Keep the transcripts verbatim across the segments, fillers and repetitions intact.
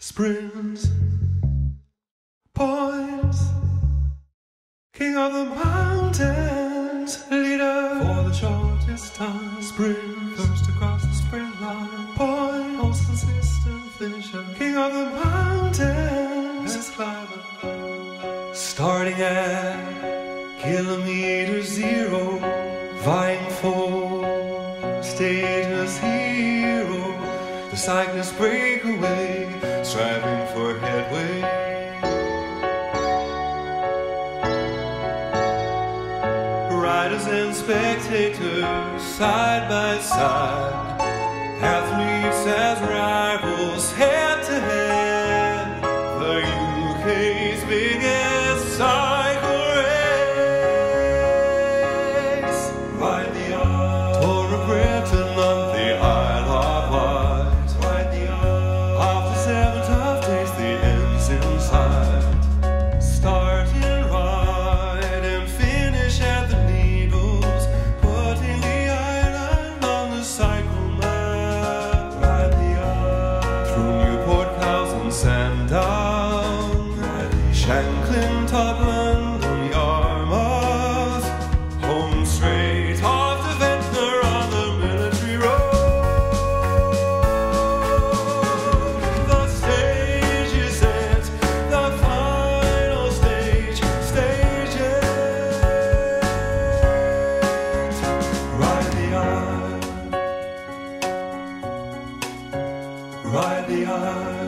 Sprints, points, king of the mountains, leader for the shortest time. Sprint, first across the sprint line. Point, most consistent finisher, king of the mountains, best climber. Starting at kilometre zero, vying for status hero. The cyclists break away, striving for headway. Riders and spectators, side by side. Athletes as rivals, head to head. The U K's biggest cycle race. Ride the Isle, Tour of Britain on the Isle of Wight. Ride the Isle, after seven tough days, the end's in sight. Start in Ryde and finish at the Needles, putting the island on the cycle map. Ride the Isle, through Newport, and Sandown. Ride the Shanklin, Totland, and Yarmouth, home straight off to Ventnor on the military road. The stage is set, the final stage, stage eight. Ride the Isle, ride the Isle,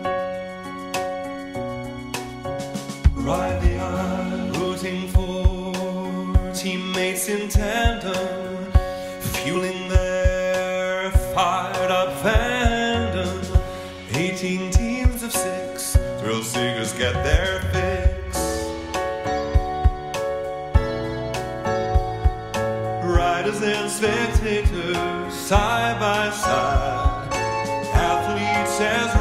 ride the Isle. Rooting for teammates in tandem, fueling their fired up fandom. Eighteen teams of six, thrill seekers get their fix. Riders and spectators, side by side. Athletes as